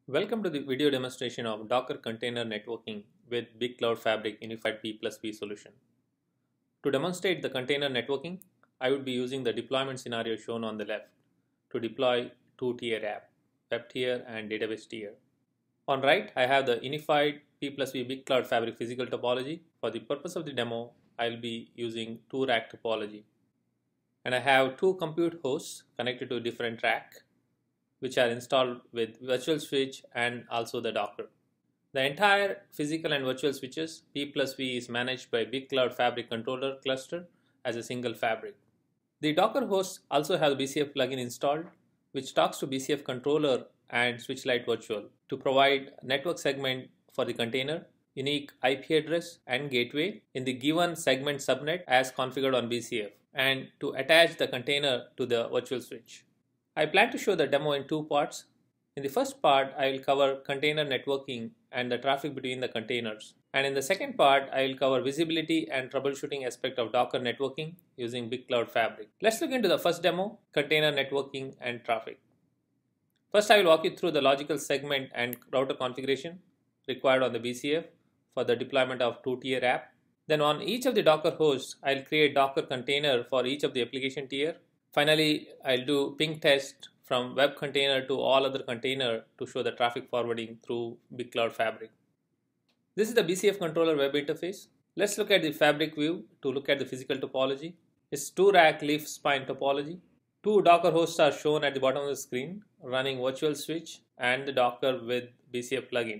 Welcome to the video demonstration of Docker Container Networking with Big Cloud Fabric Unified P+P solution. To demonstrate the container networking, I would be using the deployment scenario shown on the left to deploy two-tier app, web tier and database tier. On right, I have the Unified P+P Big Cloud Fabric physical topology. For the purpose of the demo, I will be using two-rack topology. And I have two compute hosts connected to a different rack, which are installed with virtual switch and also the Docker. The entire physical and virtual switches P+V is managed by Big Cloud Fabric controller cluster as a single fabric. The Docker hosts also have the Bcf plugin installed, which talks to Bcf controller and SwitchLite Virtual to provide network segment for the container, unique IP address and gateway in the given segment subnet as configured on Bcf, and to attach the container to the virtual switch. I plan to show the demo in two parts. In the first part, I will cover container networking and the traffic between the containers. And in the second part, I will cover visibility and troubleshooting aspect of Docker networking using Big Cloud Fabric. Let's look into the first demo, container networking and traffic. First, I will walk you through the logical segment and router configuration required on the Bcf for the deployment of two-tier app. Then on each of the Docker hosts, I will create Docker container for each of the application tier. Finally, I'll do ping test from web container to all other container to show the traffic forwarding through Big Cloud Fabric. This is the Bcf controller web interface. Let's look at the fabric view to look at the physical topology. It's two-rack leaf spine topology. Two Docker hosts are shown at the bottom of the screen running virtual switch and the Docker with Bcf plugin.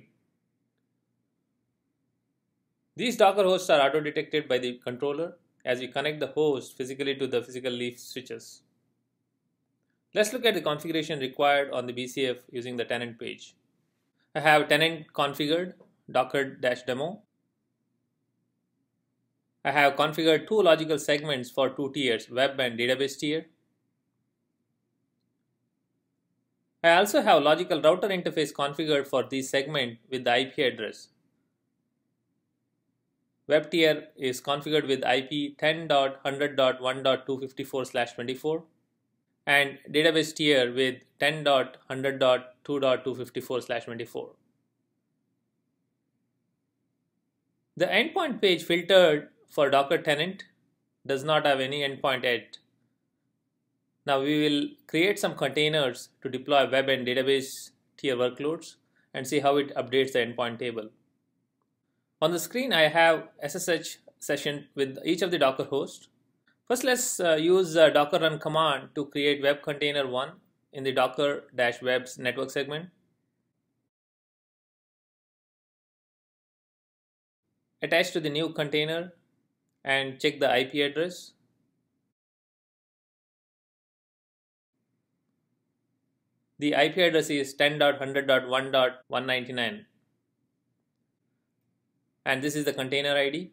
These Docker hosts are auto-detected by the controller as we connect the host physically to the physical leaf switches. Let's look at the configuration required on the Bcf using the tenant page. I have tenant configured, docker-demo. I have configured two logical segments for two tiers, web and database tier. I also have logical router interface configured for this segment with the IP address. Web tier is configured with IP 10.100.1.254/24 and database tier with 10.100.2.254/24. The endpoint page filtered for Docker tenant does not have any endpoint yet. Now we will create some containers to deploy web and database tier workloads and see how it updates the endpoint table. On the screen, I have SSH session with each of the Docker hosts. First, let's use docker run command to create web container 1 in the docker-web's network segment. Attach to the new container and check the IP address. The IP address is 10.100.1.199. And this is the container ID.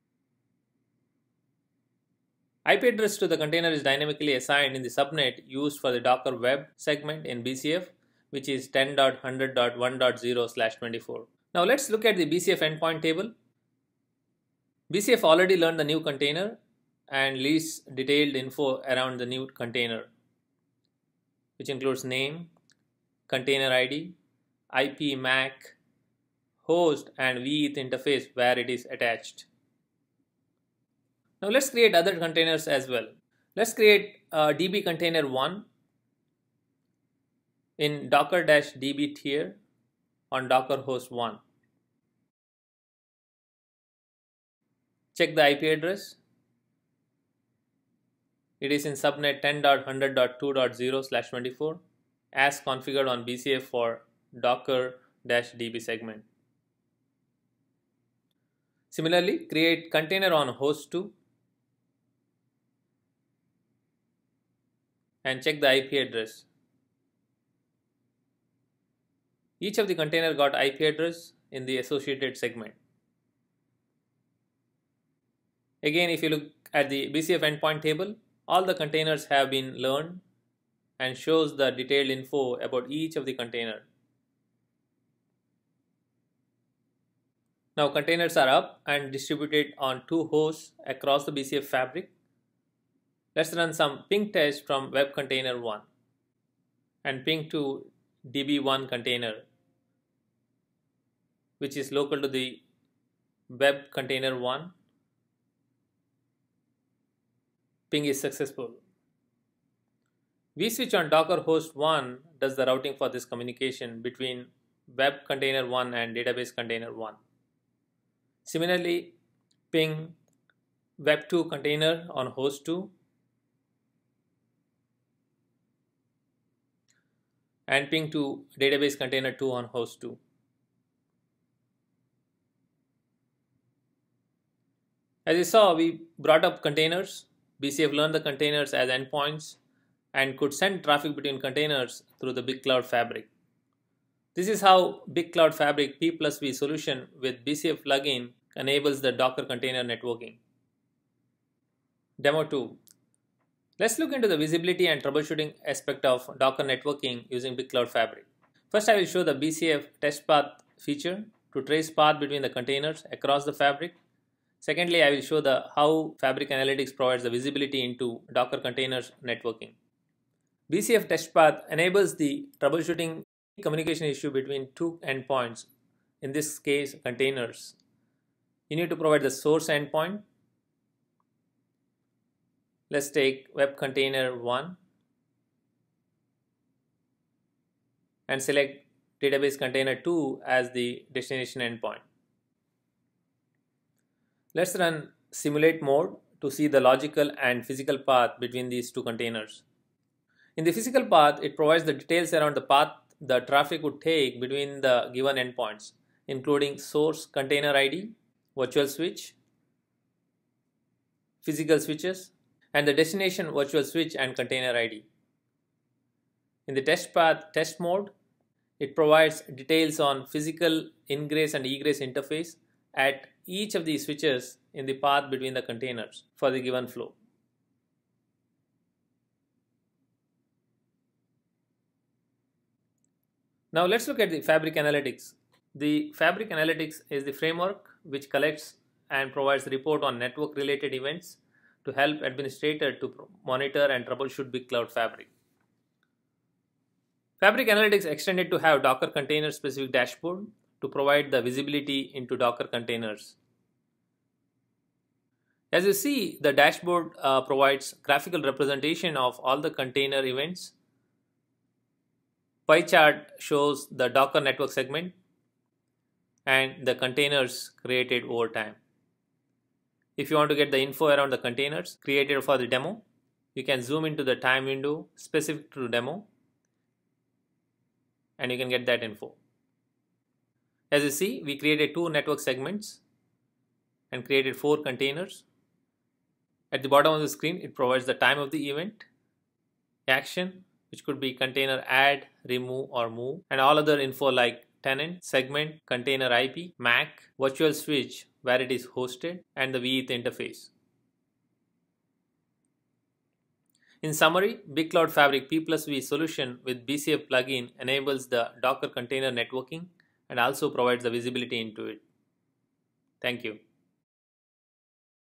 IP address to the container is dynamically assigned in the subnet used for the Docker web segment in Bcf, which is 10.100.1.0/24. Now let's look at the Bcf endpoint table. Bcf already learned the new container and lists detailed info around the new container, which includes name, container ID, IP MAC, host and vEth interface where it is attached. Now let's create other containers as well. Let's create a DB container 1 in docker-db tier on Docker host 1. Check the IP address. It is in subnet 10.100.2.0/24 as configured on Bcf for docker-db segment. Similarly, create container on host 2 and check the IP address. Each of the container got IP address in the associated segment. Again, if you look at the Bcf endpoint table, all the containers have been learned and shows the detailed info about each of the container. Now containers are up and distributed on two hosts across the Bcf fabric. Let's run some ping test from web container 1 and ping to db1 container which is local to the web container 1. Ping is successful. vSwitch on Docker host 1 does the routing for this communication between web container 1 and database container 1. Similarly, ping web 2 container on host 2 and ping to database container 2 on host 2. As you saw, we brought up containers. Bcf learned the containers as endpoints and could send traffic between containers through the Big Cloud Fabric. This is how Big Cloud Fabric P+V solution with Bcf plugin enables the Docker container networking. Demo 2. Let's look into the visibility and troubleshooting aspect of Docker networking using Big Cloud Fabric. First, I will show the Bcf Test Path feature to trace path between the containers across the fabric. Secondly, I will show how Fabric Analytics provides the visibility into Docker containers networking. Bcf Test Path enables the troubleshooting communication issue between two endpoints, in this case containers. You need to provide the source endpoint. Let's take web container 1 and select database container 2 as the destination endpoint. Let's run simulate mode to see the logical and physical path between these two containers. In the physical path, it provides the details around the path the traffic would take between the given endpoints, including source container ID, virtual switch, physical switches, and the destination virtual switch and container ID. In the test path test mode, it provides details on physical ingress and egress interface at each of these switches in the path between the containers for the given flow. Now let's look at the Fabric Analytics. The Fabric Analytics is the framework which collects and provides report on network related events to help administrator to monitor and troubleshoot Big Cloud Fabric. Fabric Analytics extended to have Docker container specific dashboard to provide the visibility into Docker containers. As you see, the dashboard provides graphical representation of all the container events. Pie chart shows the Docker network segment and the containers created over time. If you want to get the info around the containers created for the demo, you can zoom into the time window specific to demo and you can get that info. As you see, we created 2 network segments and created 4 containers. At the bottom of the screen, it provides the time of the event, action, which could be container add, remove or move, and all other info like tenant, segment, container IP, MAC, virtual switch where it is hosted, and the vEth interface. In summary, Big Cloud Fabric P+V solution with Bcf plugin enables the Docker container networking and also provides the visibility into it. Thank you.